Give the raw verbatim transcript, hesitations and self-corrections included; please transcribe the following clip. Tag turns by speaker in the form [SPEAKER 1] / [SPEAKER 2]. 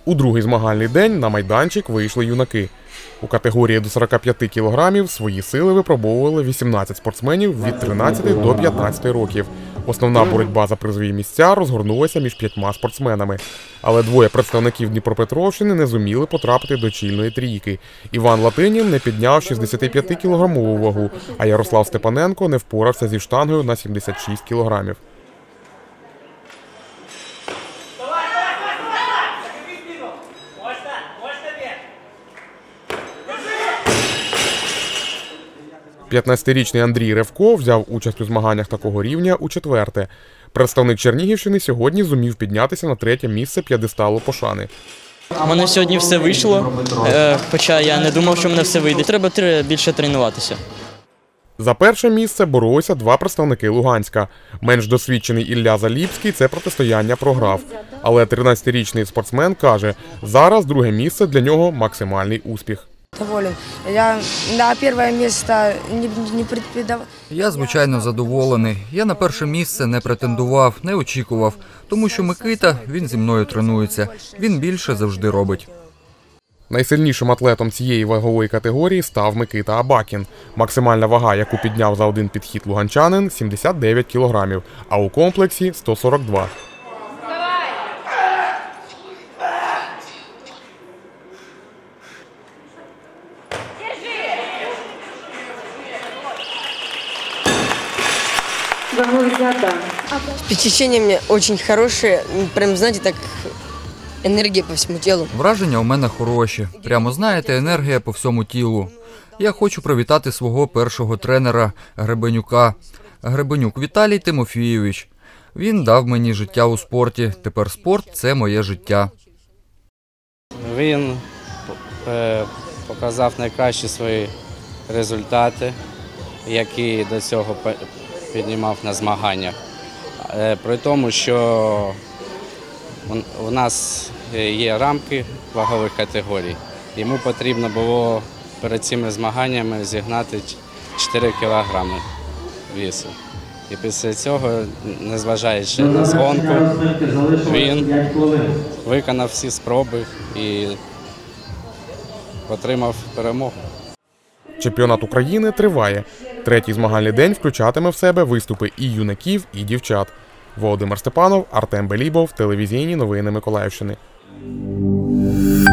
[SPEAKER 1] У другий змагальний день на майданчик вийшли юнаки. У категорії до сорока п'яти кілограмів свої сили випробовували вісімнадцять спортсменів від тринадцяти до п'ятнадцяти років. Основна боротьба за призові місця розгорнулася між п'ятьма спортсменами. Але двоє представників Дніпропетровщини не зуміли потрапити до чільної трійки. Іван Латинін не підняв шістдесятип'ятикілограмову вагу, а Ярослав Степаненко не впорався зі штангою на сімдесят шість кілограмів. п'ятнадцятирічний Андрій Ревко взяв участь у змаганнях такого рівня у четверте. Представник Чернігівщини сьогодні зумів піднятися на третє місце п'єдесталу пошани.
[SPEAKER 2] У мене сьогодні все вийшло, хоча я не думав, що в мене все вийде. Треба більше тренуватися.
[SPEAKER 1] За перше місце боролися два представники Луганська. Менш досвідчений Ілля Заліпський це протистояння програв. Але тринадцятирічний спортсмен каже, зараз друге місце для нього максимальний успіх.
[SPEAKER 3] Доволен. Я на перше місце не претендував.
[SPEAKER 4] Я, звичайно, задоволений. Я на перше місце не претендував, не очікував. Тому що Микита, він зі мною тренується. Він більше завжди робить.
[SPEAKER 1] Найсильнішим атлетом цієї вагової категорії став Микита Абакін. Максимальна вага, яку підняв за один підхід луганчанин – сімдесят дев'ять кілограмів, а у комплексі – сто сорок два.
[SPEAKER 3] Впечатления у меня очень хорошие, прям, знаете, так енергія по всьому тілу.
[SPEAKER 4] Враження у мене хороші. Прямо, знаєте, енергія по всьому тілу. Я хочу привітати свого першого тренера Гребенюка. Гребенюк Віталій Тимофійович. Він дав мені життя у спорті. Тепер спорт – це моє життя.
[SPEAKER 5] Він показав найкращі свої результати, які до цього піднімав на змаганнях. При тому, що у нас є рамки вагових категорій. Йому потрібно було перед цими змаганнями зігнати чотири кілограми весу. І після цього, незважаючи на згонку, він виконав всі спроби і отримав перемогу.
[SPEAKER 1] Чемпіонат України триває. Третій змагальний день включатиме в себе виступи і юнаків, і дівчат. Володимир Степанов, Артем Белібов, телевізійні новини Миколаївщини.